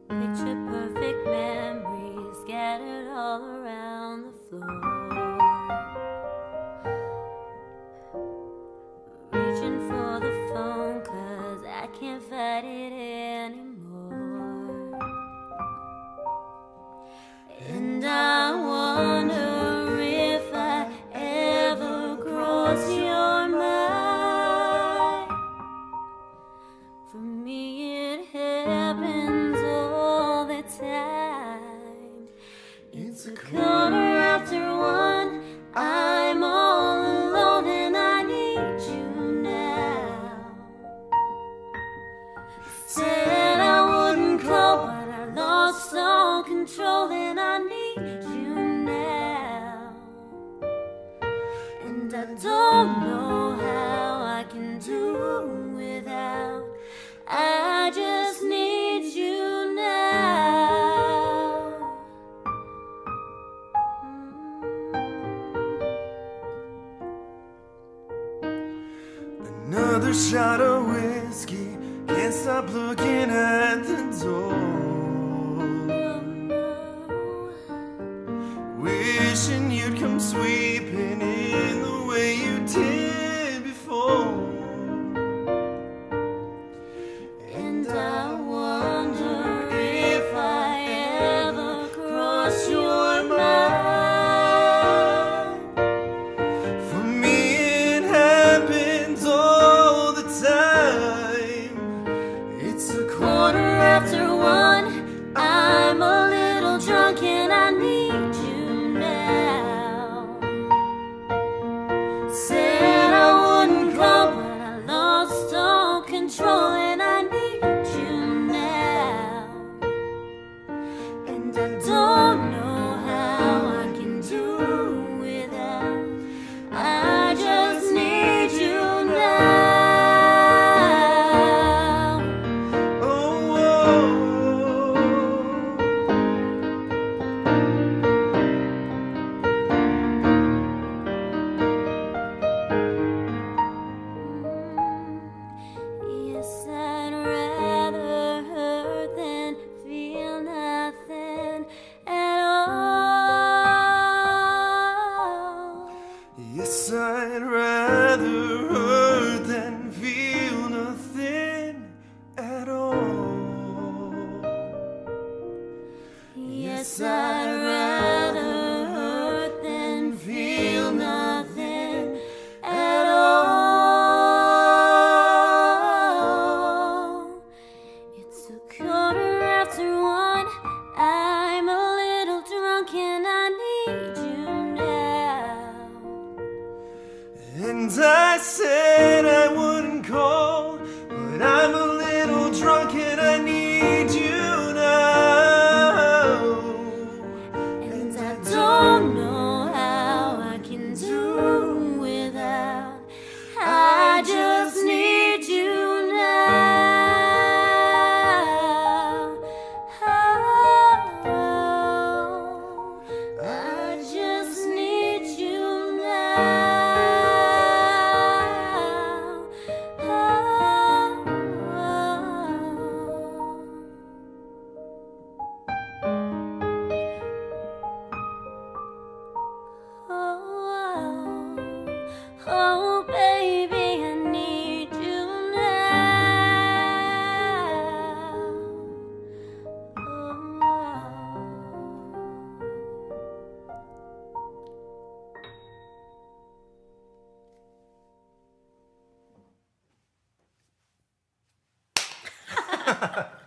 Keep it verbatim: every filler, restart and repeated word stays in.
Picture perfect memories scattered all around the floor. Reaching for the phone 'cause I can't fight it anymore. And I wonder if I ever cross your mind. For me it happens all the time. It's a quarter after one, I'm all alone and I need you now. Said I wouldn't call, but I lost all control and I need you now. And I don't know how I can do without. I just need you now. Another shot of whiskey, can't stop looking at the door. Wishing you'd come sweeping in the way you did before. And I wonder if I ever cross your mind. For me it happens all the time. It's a Quarter after one, I'm a little drunk and I need you now. Said I wouldn't call, but I lost all control and I need you now. And I don't know how I can do without. I just need you now. oh, oh. Yes, I'd rather hurt than feel nothing at all. Yes, I'd rather hurt than feel nothing at all. Yes, I'd rather hurt than feel nothing at all. It's a quarter after one, I'm a little drunk and I need you now. And I said I wouldn't call, but I'm a little drunk and I need you now. And I don't know how I can do without. I just need you now. Oh, I just need you now. Oh, oh, baby, I need you now. Oh.